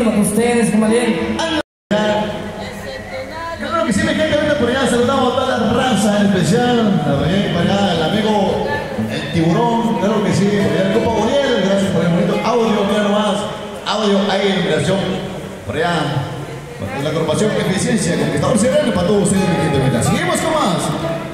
besito para ustedes, comandante. Yo creo que sí, mi gente, ahorita por allá saludamos a toda la raza en especial. Por allá el amigo el Tiburón, claro que sí, por allá el Copa Boniel, gracias por el bonito audio, mira nomás. Audio ahí en iluminación, por allá. La agrupación Eficiencia, Conquistador Sereno, para todos ustedes, mi gente. Seguimos con más.